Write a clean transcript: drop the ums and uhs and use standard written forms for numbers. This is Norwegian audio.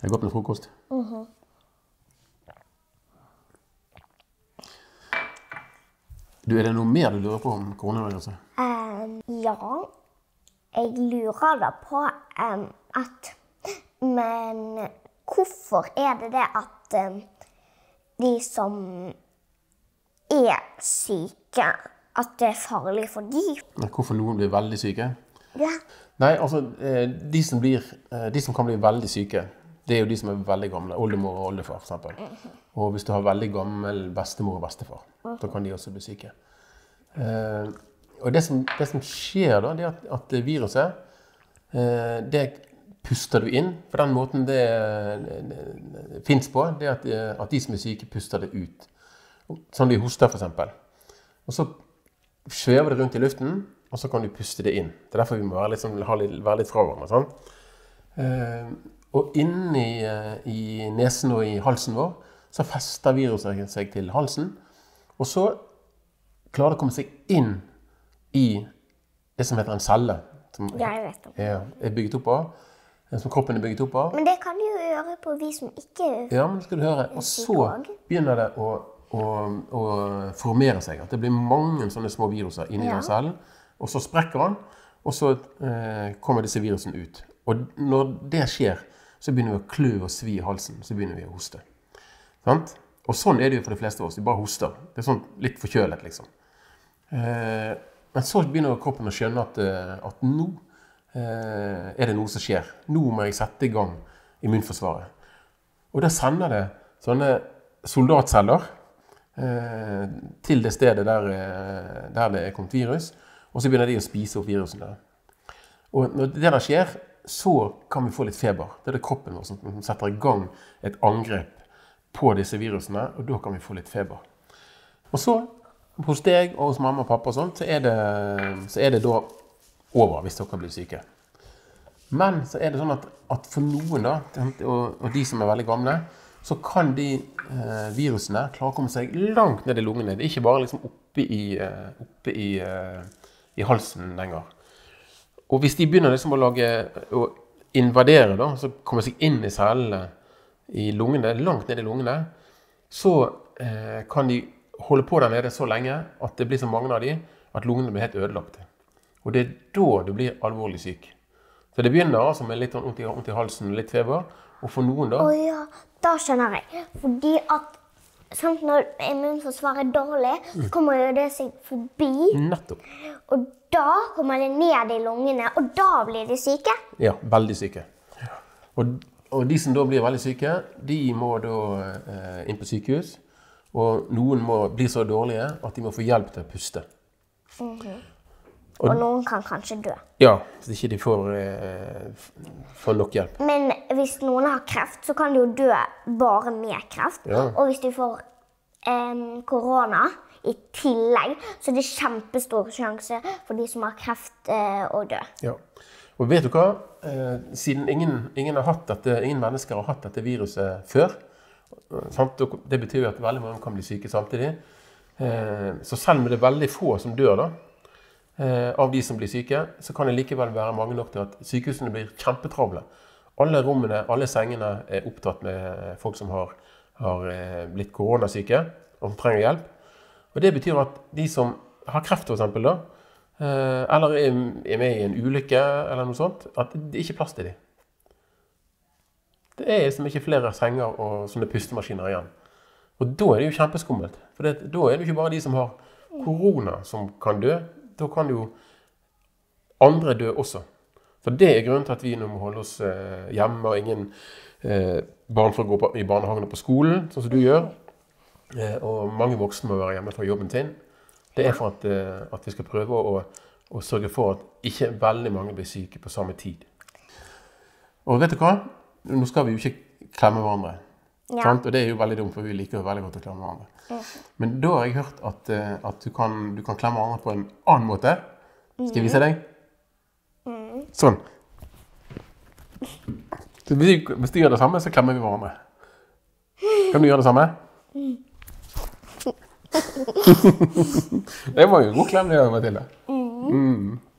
Det er godt med frokost. Du, er det noe mer du lurer på om koronaviruset? Ja, jeg lurer da på men hvorfor er det at de som er syke, at det er farlig for de? Hvorfor noen blir veldig syke? Ja. Nei, altså, de som kan bli veldig syke, det er jo de som er veldig gamle, oldemor og oldefar for eksempel. Og hvis du har veldig gammel bestemor og bestefar, så kan de også bli syke. Og det som skjer da, det er at viruset, det puster du inn. På den måten det finnes på, det er at de som er syke puster det ut. Sånn de hoster for eksempel. Og så svever det rundt i luften, og så kan du puste det inn. Det er derfor vi må være litt fra hverandre. Sånn. Og inni i nesen og i halsen vår, så fester viruset seg til halsen, og så klarer det å komme seg inn i det som heter en celle. Som Jeg vet det. er bygget opp av, som kroppen er bygget opp av. Men det kan du jo gjøre på vi som ikke Ja, men det skal du høre. Og så begynner det å formere seg. At det blir mange sånne små viruser inni den cellen, og så sprekker den, og så kommer disse virusene ut. Og når det skjer, så begynner vi å klø og svi i halsen, så begynner vi å hoste. Sant? Og sånn er det jo for de fleste av oss, vi bare hoster. Det er sånn litt forkjølet, liksom. Men så begynner kroppen å skjønne at nå er det noe som skjer. Nå må jeg sette i gang immunforsvaret. Og da sender det sånne soldatceller til det stedet der det er kommet virus, og så begynner de å spise opp virusene. Og når det der skjer, så kan vi få litt feber. Det er det kroppen vår som setter i gang et angrep på disse virusene, og da kan vi få litt feber. Og så, hos deg og hos mamma og pappa og sånt, så er det da over hvis dere blir syke. Men så er det sånn at for noen da, og de som er veldig gamle, så kan de virusene klare å komme seg langt ned i lungene. Det er ikke bare liksom oppe i halsen lenger. Og hvis de begynner liksom å invadere da, så kommer seg inn i cellene i lungene, langt ned i lungene, så kan de holde på der nede så lenge at det blir så mange av de, at lungene blir helt ødelagte. Og det er da du blir alvorlig syk. Så det begynner altså med litt vondt i halsen, litt feber, og for noen da... Ja, da skjønner jeg. Fordi at når immunforsvaret er dårlig, så kommer jo det seg forbi. Nettopp. Og da kommer det ned i lungene, og da blir de syke. Ja, veldig syke. Og de som da blir veldig syke, de må da inn på sykehus, og noen må bli så dårlige at de må få hjelp til å puste. Og noen kan kanskje dø. Ja, hvis ikke de får nok hjelp. Men hvis noen har kreft, så kan de jo dø bare med kreft. Ja. Og hvis de får korona i tillegg, så er det kjempestor sjanse for de som har kreft å dø. Ja. Og vet du hva? Siden ingen mennesker har hatt dette viruset før, sant? Det betyr jo at veldig mange kan bli syke samtidig. Så selv om det er veldig få som dør da, av de som blir syke, så kan det likevel være mange nok til at sykehusene blir kjempetravle. Alle rommene, alle sengene er opptatt med folk som har blitt koronasyke og som trenger hjelp. Og det betyr at de som har kreft for eksempel da, eller er med i en ulykke eller noe sånt, at det ikke er plass til dem. Det er liksom ikke flere senger og sånne pustemaskiner igjen. Og da er det jo kjempeskummelt. For da er det jo ikke bare de som har korona som kan dø, da kan jo andre dø også. Så det er grunnen til at vi nå må holde oss hjemme, og ingen barn får gå i barnehagen og på skolen, sånn som du gjør. Og mange voksne må være hjemme fra jobben sin. Det er for at vi skal prøve å sørge for at ikke veldig mange blir syke på samme tid. Og vet du hva? Nå skal vi jo ikke klemme hverandre. Ja. Og det er jo veldig dumt, for vi liker jo veldig godt å klemme hverandre. Men da har jeg hørt at du kan klemme hverandre på en annen måte. Skal jeg vise deg? Sånn. Så hvis du gjør det samme, så klemmer vi hverandre. Kan du gjøre det samme? Det var jo en god klem det, Mathilde.